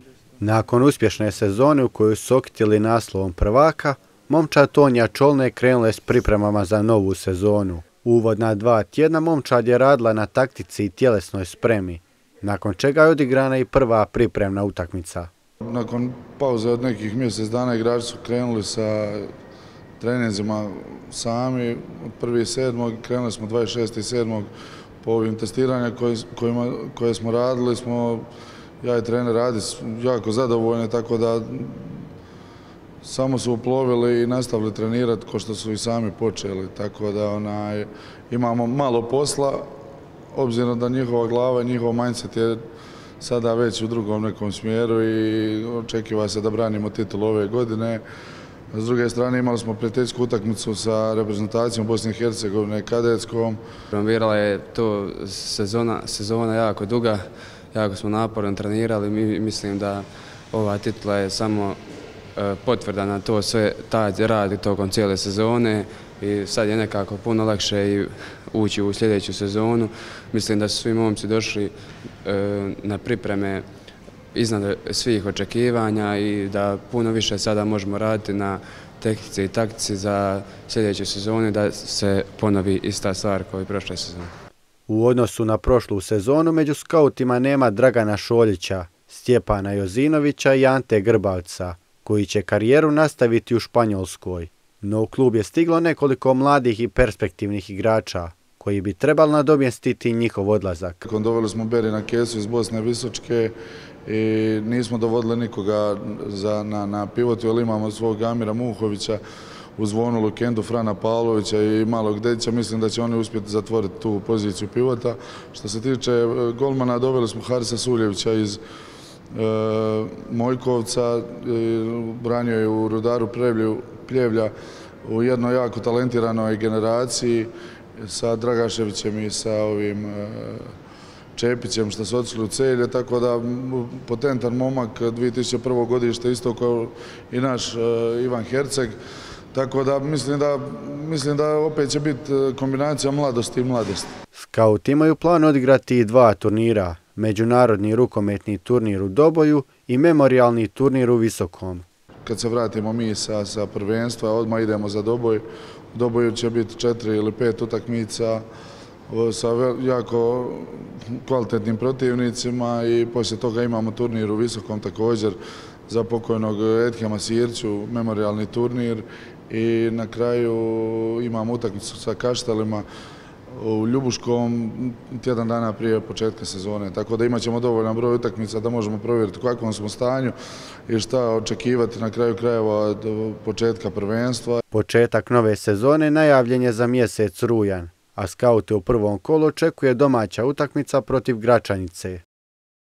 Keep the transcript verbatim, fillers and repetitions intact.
Nakon uspješne sezone u kojoj su okitili naslovom prvaka, momčad Tonja Čolne krenula je s pripremama za novu sezonu. Uvodna dva tjedna momčad je radila na taktici i tjelesnoj spremi, nakon čega je odigrana i prva pripremna utakmica. Nakon pauze od nekih mjesec dana igrači su krenuli sa treninzima sami. Od prvi sedmog krenuli smo dvadeset šestog sedmog po ovim testiranja koje, kojima, koje smo radili. Smo, ja i trener radi jako zadovoljni, tako da samo su uplovili i nastavili trenirati kao što su i sami počeli. Tako da onaj, imamo malo posla, obzirom da njihova glava i njihov mindset je sada već u drugom nekom smjeru i očekiva se da branimo titul ove godine. S druge strane imali smo prijateljsku utakmicu sa reprezentacijom Bosne i Hercegovine kadetskom. Promovirala je to sezona, sezona jako duga, jako smo naporno trenirali. Mi, mislim da ova titula je samo e, potvrda na to sve taj rad tokom cijele sezone i sad je nekako puno lakše i ući u sljedeću sezonu. Mislim da su svi momci došli e, na pripreme iznad svih očekivanja i da puno više sada možemo raditi na tehnici i taktici za sljedeću sezonu, da se ponovi ista stvar kao i prošle sezone. U odnosu na prošlu sezonu među skautima nema Dragana Šoljića, Stjepana Jozinovića i Ante Grbavca, koji će karijeru nastaviti u Španjolskoj. No u klub je stiglo nekoliko mladih i perspektivnih igrača, koji bi trebali nadomjestiti njihov odlazak. Doveli smo Berina Kesu iz Bosne Visočke i nismo dovodili nikoga za, na, na pivotu, ali imamo svog Amira Muhovića, uz Zvonu Lukendu, Frana Pavlovića i malog Dedića. Mislim da će oni uspjeti zatvoriti tu poziciju pivota. Što se tiče golmana, doveli smo Harisa Suljevića iz e, Mojkovca, e, branio je u Rudaru Prevlju, Pljevlja u jednoj jako talentiranoj generaciji sa Dragaševićem i sa ovim e, Čepićem što su otišli u Celje, tako da potentan momak, dvije tisuće prvo godište, isto kao i naš e, Ivan Herceg. Tako da mislim da, mislim da opet će biti kombinacija mladosti i mladosti. Skauti imaju plan odigrati dva turnira, međunarodni rukometni turnir u Doboju i memorijalni turnir u Visokom. Kad se vratimo mi sa, sa prvenstva, odmah idemo za Doboj. U Doboju će biti četiri ili pet utakmica sa jako kvalitetnim protivnicima i poslije toga imamo turnir u Visokom također za pokojnog Edhema Sirću, memorijalni turnir i na kraju imamo utakmicu sa Kaštelima u Ljubuškom tjedan dana prije početka sezone. Tako da imat ćemo dovoljan broj utakmica da možemo provjeriti u kakvom smo stanju i šta očekivati na kraju krajeva do početka prvenstva. Početak nove sezone najavljen je za mjesec rujan, a skaute u prvom kolu očekuje domaća utakmica protiv Gračanice.